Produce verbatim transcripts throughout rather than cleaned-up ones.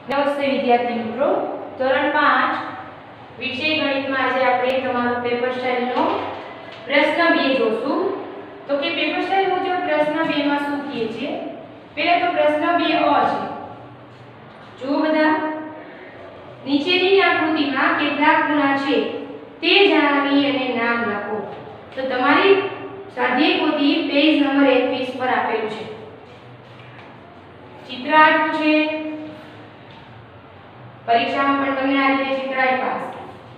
નમસ્તે વિદ્યાર્થી મિત્રો, ધોરણ પાંચ વિષય ગણિતમાં આજે આપણે તમારો પેપર સ્ટાઇલનો પ્રશ્ન બે જોશું. તો કે પેપર સ્ટાઇલ મુજબ પ્રશ્ન બે માં શું કહે છે? પહેલા તો પ્રશ્ન બે અ છે. જો બધા નીચેની આકૃતિમાં કેટલા ખૂણા છે તે જણાવી અને નામ લખો. તો તમારી સ્વાધ્યાય પોથી પેજ નંબર એકવીસ પર આપેલું છે. ચિત્ર આપ્યું છે. પરીક્ષામાં પણ તમને આ રીતે ચિત્ર આપ્યા હશે.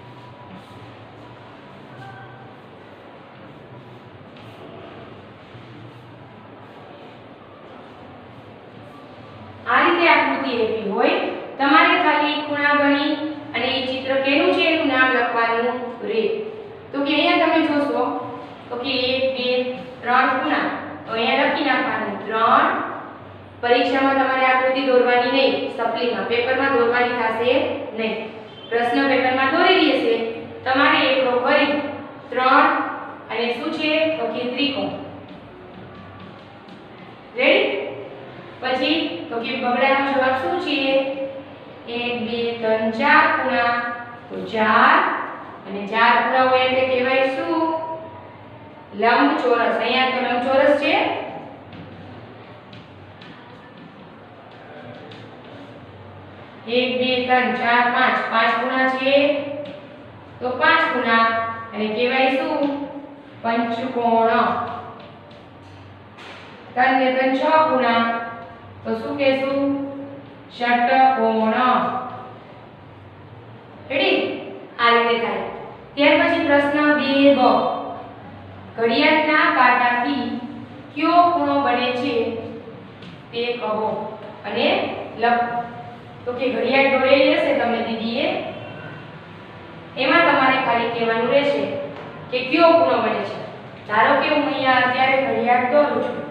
આ રીતે આકૃતિ આપી હોય, તમારે ખાલી ખૂણા ગણી અને એ ચિત્ર કેનું છે એનું નામ લખવાનું રહે. તો કે અહીંયા તમે જોશો તો કે એક બે ત્રણ ખૂણા, તો અહીંયા લખી નાખવાનું ત્રણ. પરીક્ષામાં તમારે આકૃતિ દોરવાની નહીં, સપ્લીમાં પેપરમાં દોરવાની થશે નહીં. પ્રશ્ન પેપરમાં દોરેલી હશે, તમારે એકડો કરી ત્રણ અને શું છે તો કે ત્રિકોણ. રેડી? પછી તો કે બગડાનો જવાબ શું છે? એક બે ત્રણ ચાર ખૂણા, તો ચાર અને ચાર ખૂણા હોય એટલે કહેવાય શું? લંબચોરસ. અહીંયા તો લંબચોરસ છે. એક બે ત્રણ ચાર પાંચ, પાંચ ખૂણા છે તો પાંચ ખૂણા અને કહેવાય શું? પંચકોણ. ત્રણ ને ત્રણ છ ખૂણા, તો શું કહેશું? ષટકોણ. રેડી? આ રીતે થાય. ત્યાર પછી પ્રશ્ન બે બ, ઘડિયાળના કાંટાથી કયો ખૂણો બને છે તે કહો અને લખો. તો કે ઘડિયાળ દોરેલી હશે તમને દીદીએ, એમાં તમારે ખાલી કહેવાનું રહેશે કે કયો ખૂણો બને છે. ધારો કે હું અહીંયા અત્યારે ઘડિયાળ દોરું છું,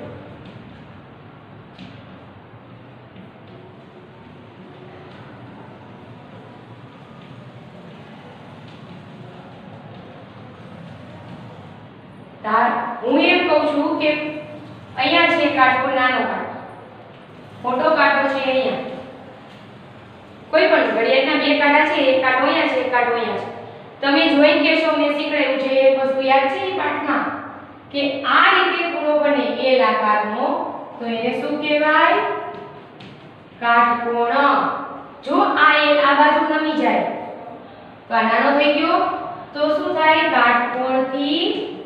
તાર હું એમ કહું છું કે અહીંયા છે કાંટો, નાનો કાંટો, મોટો કાંટો છે અહીંયા. કોઈ પણ ઘડિયાળના બે કાંટા છે, એક કાંટો અહીંયા છે, એક કાંટો અહીંયા છે. તમે જોઈને કહેશો મેં શીખવાડ્યું છે એક વસ્તુ યાદ છે એ પાઠમાં કે આ રીતે ખૂણો બને એલ આકારનો, તો એને શું કહેવાય? કાટકોણ. જો આ એલ આ બાજુ નમી જાય તો આ નાનો થઈ ગયો, તો શું થાય? કાટકોણથી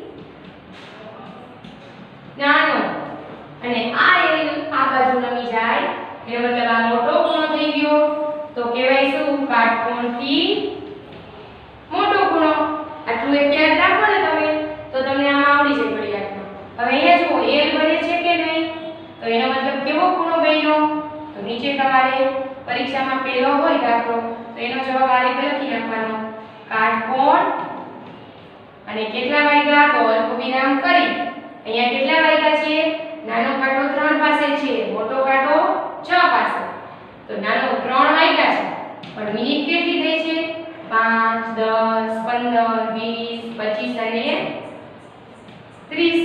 નાનો. અને આ એલ આ બાજુ નમી જાય એટલે મતલબ આ મોટો ખૂણો થઈ ગયો, તો કહેવાય શું? કાટકોણથી મોટો ખૂણો. આટલું એક યાદ રાખો ને તમે તો તમને આમ આવડી જાય ઘડિયાળમાં. હવે અહીંયા જુઓ એલ બને છે કે નહીં, તો એનો મતલબ કેવો ખૂણો બન્યો? તો નીચે તમારે પરીક્ષામાં પહેલો હોય દાખલો, તો એનો જવાબ આ રીતે લખી નાખવાનો કાટકોણ. અને કેટલા વાગ્યા? તો અલ્પ વિરામ કરી. અહીંયા કેટલા વાગ્યા છે? નાનો કાંટો ત્રણ પાસે છે, મોટો કાંટો છ પાસે. તો નાનો ત્રણ વાગ્યા છે, પણ મિનિટ કેટલી થઈ છે? પાંચ, દસ, પંદર, વીસ, પચીસ અને ત્રીસ.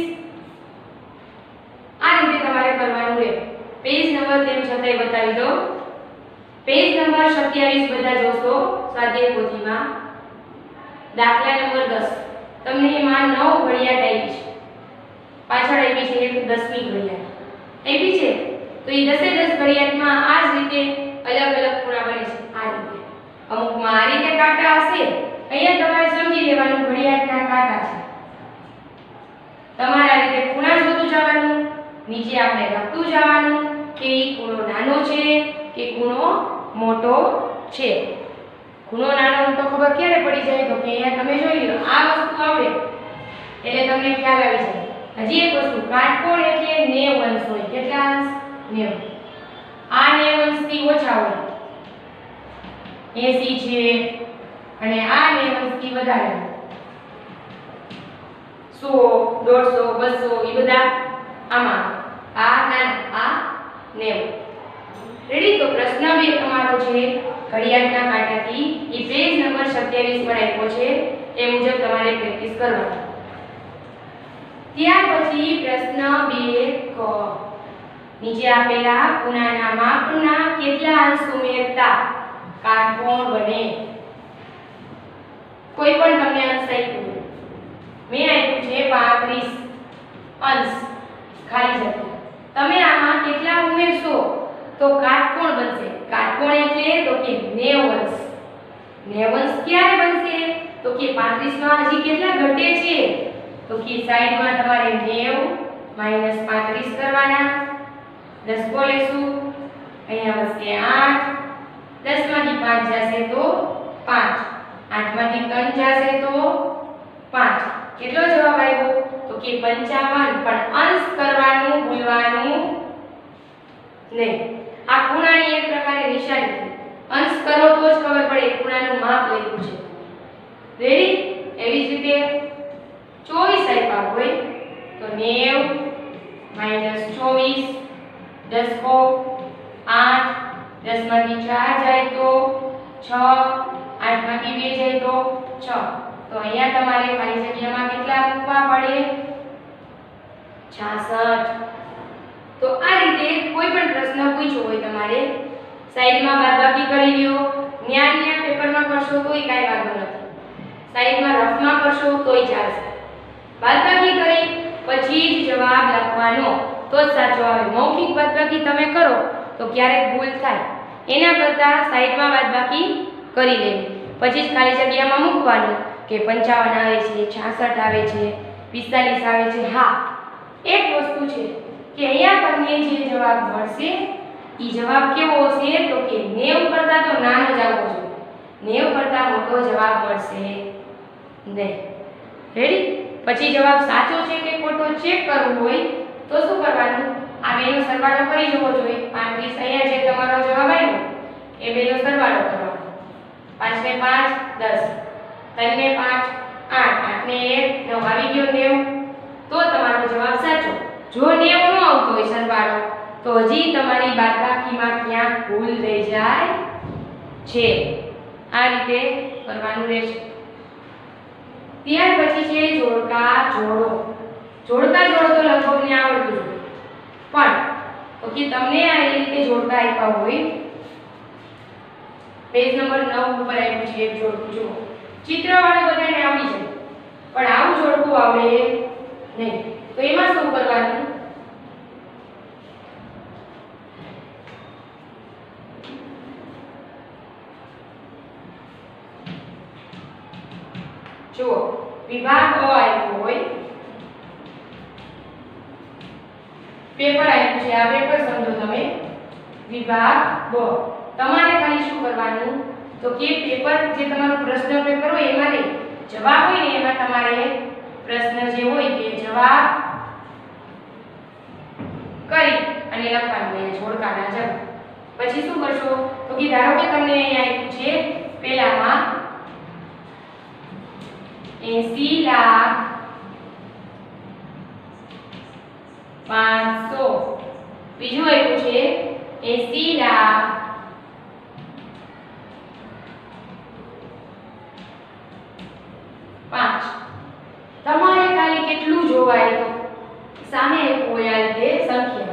આ રીતે તમારે કરવાનું રહે. પેજ નંબર તેમ છતાંય બતાવી દો. પેજ નંબર સત્યાવીસ બધા જોશો સ્વાધ્યાય પોથીમાં. દાખલા નંબર દસ. તમને એમાં નવ ઘડિયાળ આવી છે, પાછળ આવી છે એક દસમી ઘડિયાળ આવી છે. તો એ દસે દસ ઘડિયાળમાં આ જ રીતે અલગ અલગ ખૂણા બને છે. આ રીતે અમુકમાં આ રીતે કાંટા હશે. અહીંયા તમારે સમજી લેવાનું ઘડિયાળના કાંટા છે. તમારે આ રીતે ખૂણા જોતું જવાનું, નીચે આપણે લખતું જવાનું કે એ ખૂણો નાનો છે કે ખૂણો મોટો છે. ખૂણો નાનો તો ખબર ક્યારે પડી જાય? તો કે અહીંયા તમે જોઈ લો, આ વસ્તુ આવડે એટલે તમને ખ્યાલ આવી જાય. હજી એક વસ્તુ, કાટકોણ એટલે નેવું અંશ હોય. કેટલા અંશ? નેવું. આ નેવું અંશથી ઓછા હોય, એંસી છે, અને આ નેવું અંશથી વધારે, સો, દોઢસો, બસો એ બધા આમાં. આ નાના, આ નેવું. રેડી? તો પ્રશ્ન બે તમારો છે ઘડિયાળના કાંટાથી, એ પેજ નંબર સત્યાવીસ પર આપ્યો છે, એ મુજબ તમારે પ્રેક્ટિસ કરવાની. ત્યાર પછી પ્રશ્ન બે ક, નીચે આપેલા ખૂણાના માપના કેટલા અંશ ઉમેરતા કાટકોણ બને? કોઈ પણ તમને અંશ આપ્યું મેં આપ્યું છે પાંત્રીસ અંશ ખાલી જગ્યા, તમે આમાં કેટલા ઉમેરશો તો કાટકોણ બનશે? કાટકોણ એટલે તો કે નેવું અંશ. નેવું અંશ ક્યારે બનશે તો કે પાંત્રીસ માં હજી કેટલા ઘટે છે તો કે સાઈડમાં તમારે નેવું માઈનસ પાંત્રીસ કરવાના, દસકો લેશું, અહીંયા વધશે આઠ, દસ માંથી પાંચ જશે તો પાંચ, આઠ માંથી ત્રણ જશે તો પાંચ. કેટલો જવાબ આવ્યો તો કે પંચાવન. પણ અંશ કરવાનું ભૂલવાનું નહીં. આ ખૂણાની એક પ્રકારે નિશાની છે. અંશ કરો તો જ ખબર પડે ખૂણાનું માપ લખ્યું છે. રેડી? એવી જ રીતે ચોવીસ આપ્યા હોય તો નેવું માઈનસ ચોવીસ, દસકો આઠ, દસ માંથી ચાર જાય તો છ, આઠ માંથી બે જાય તો છ. તો અહીંયા તમારે ખાલી જગ્યામાં કેટલા મૂકવા પડે? છાસઠ. તો આ રીતે કોઈ પણ પ્રશ્ન પૂછ્યો હોય તમારે સાઈડમાં બાદબાકી કરી લ્યો. ન્યાયના પેપરમાં કરશો તોય કાંઈ વાંધો નથી, સાઈડમાં રફમાં કરશો તોય ચાલશે. બાદબાકી કરી પછી જ જવાબ લખવાનો તો જ સાચો આવે. મૌખિક બાદબાકી તમે કરો તો ક્યારેક ભૂલ થાય, એના કરતાં સાઈડમાં બાદબાકી કરી લેવી, પછી જ ખાલી જગ્યામાં મૂકવાનું કે પંચાવન આવે છે, છાસઠ આવે છે, પિસ્તાલીસ આવે છે. હા, એક વસ્તુ છે કે અહીંયા તમને જે જવાબ મળશે એ જવાબ કેવો હશે તો કે નેવું કરતાં તો નાનો જ આવવો જોઈએ, નેવું કરતાં મોટો જવાબ મળશે નહીં. રેડી? પછી જવાબ સાચો છે કે ખોટો ચેક કરવું હોય તો શું કરવાનું? આ બેનો સરવાળો કરી જવો જોઈએ. પાંત્રીસ અહીંયા જે તમારો જવાબ આવ્યો એ બેનો સરવાળો કરવાનો. પાંચ ને પાંચ દસ, ત્રણ ને પાંચ આઠ, આઠ ને એક નવ, આવી ગયો નેવું. તો તમારો જવાબ સાચો. જો નેવું ન આવતો હોય સરવાળો તો હજી તમારી બાદબાકીમાં ક્યાંક ભૂલ રહી જાય છે. આ રીતે કરવાનું રહેશે. ત્યાર પછી છે જોડકા જોડો. જોડકા જોડો તો લગભગને આવડતું જ હોય, પણ તો કે તમને આ રીતે જોડકા આપ્યા હોય, પેજ નંબર નવ ઉપર આપ્યું છે એક જોડકું. જુઓ, ચિત્રવાળું બધાને આવડી જાય પણ આવું જોડકું આવડે નહીં. તો એમાં શું કરવાનું? જુઓ, વિભાગ અ આપ્યો હોય, પેપર આપ્યું છે, આ પેપર સમજો તમે. વિભાગ બ, તમારે ખાલી શું કરવાનું તો કે પેપર જે તમારું પ્રશ્ન પેપર હોય એમાં નહીં, જવાબ હોય ને એમાં તમારે પ્રશ્ન જે હોય તે જવાબ કરી અને લખવાનું અહીંયા જોડકાના જવાબ. પછી શું કરશો તો કે ધારો કે તમને અહીંયા આપ્યું છે પહેલામાં એંસી લાખ પાંચસો, બીજું આપ્યું છે એંસી લાખ પાંચ. તમારે ખાલી કેટલું જોવાય તો સામે આપ્યું હોય આ રીતે સંખ્યા.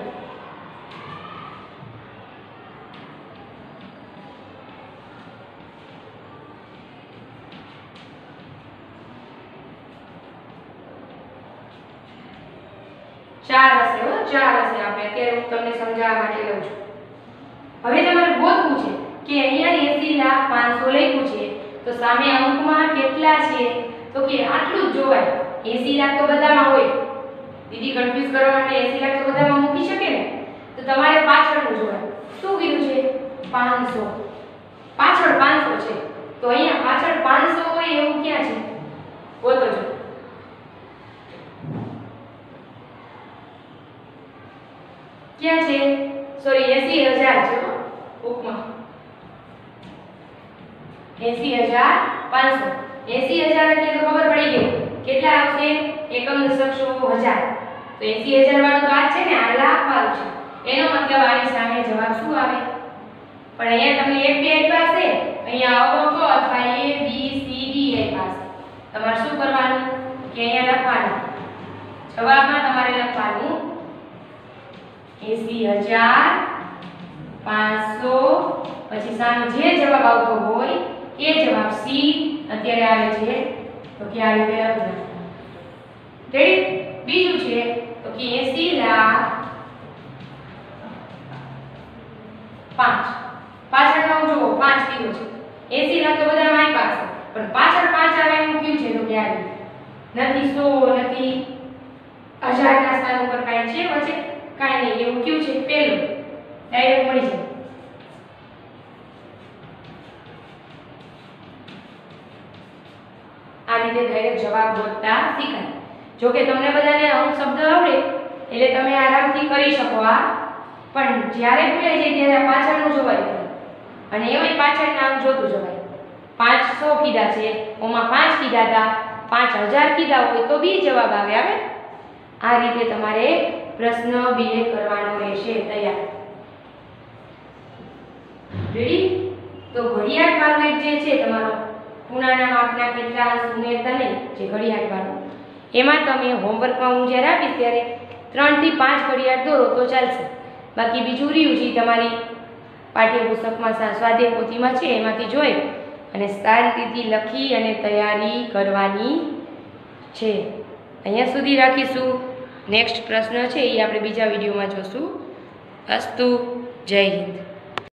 ચાર હશે, હો ચાર હશે. આપણે અત્યારે હું તમને સમજાવવા માટે લઉં છું. હવે તમારે ગોતવું છે કે અહીંયા એંસી લાખ પાંચસો લખ્યું છે તો સામે અંકમાં કેટલા છે તો કે આટલું જ જોવાય. એંસી લાખ તો બધામાં હોય, દીદી કન્ફ્યુઝ કરવા માટે એંસી લાખ તો બધામાં મૂકી શકે ને, તો તમારે પાછળનું જોવાય. શું કીધું છે? પાંચસો. પાછળ પાંચસો છે તો અહીંયા પાછળ પાંચસો હોય એવું ક્યાં છે? ગોતો છો. ક્યાં છે? સોરી, એંસી હજાર છે બુકમાં. એંસી હજાર પાંચસો. એંસી હજાર એટલે તો ખબર પડી ગઈ કેટલા આવશે? એકમ દશક હજાર. તો એંસી હજાર વાળું તો આ છે ને, આ લાખ વાળું છે. એનો મતલબ આની સામે જવાબ શું આવે? પણ અહીંયા તમને એક બે આપ્યા છે, અહીંયા અવકો અથવા એ બી સી ડી આપ્યા છે. તમારે શું કરવાનું કે અહીંયા લખવાનું, જવાબમાં તમારે લખવાનું એંસી હજાર પાંચસો, પછી સામે જે જવાબ આવતો હોય એ જવાબ સી અત્યારે આવે છે તો કે આ રીતે લખજો. રેડી? બીજું છે તો કે એંસી લાખ પાંચ. પાછળ નો જુઓ પાંચ કીધું છે. એંસી લાખ તો બધા મારી પાસે, પણ પાછળ પાંચ આવે એમ કયું છે તો કે આ રીતે. નથી સો, નથી હજાર ના સ્થાન ઉપર કાંઈ છે વચ્ચે? કાંઈ નહીં. એવું કયું છે? પહેલું ડાયરેક્ટ મળી જાય. આ રીતે ડાયરેક્ટ જવાબ ગોતતા શીખાય. જો કે તમને બધાને અમુક શબ્દ આવડે એટલે તમે આરામથી કરી શકો આ, પણ જ્યારે ભૂલાઈ જાય ત્યારે પાછળનું જોવાય નહીં અને એમાંય પાછળ નામ જોતું જવાય. પાંચસો કીધા છે, ઓમાં પાંચ કીધા હતા, પાંચ હજાર કીધા હોય તો બી જવાબ આવે આવે. આ રીતે તમારે પ્રશ્ન બે કરવાનો રહેશે. તૈયાર? રેડી? તો ઘડિયાળ માર્કેટ જે છે તમારો ખૂણાના માપના કેટલા સુમેરતા નહીં, જે ઘડિયાળ વાળું એમાં તમે હોમવર્કમાં હું જ્યારે આપીશ ત્યારે ત્રણ થી પાંચ ઘડિયાળ દોરો તો ચાલશે. બાકી બીજું રહ્યું છે તમારી પાઠ્યપુસ્તકમાં સ્વાધ્યાય પોથીમાં છે એમાંથી જોઈ અને શાંતિથી લખી અને તૈયારી કરવાની છે. અહીંયા સુધી રાખીશું. નેક્સ્ટ પ્રશ્ન છે એ આપણે બીજા વિડીયોમાં જોશું. અસ્તુ. જય હિન્દ.